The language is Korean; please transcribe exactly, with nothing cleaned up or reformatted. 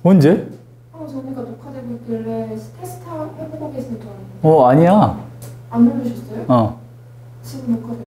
언제? 어, 저니까 녹화되고 있길래 테스트 해보고 계신 줄 알았는데 어, 아니야. 안 누르셨어요? 어. 지금 녹화돼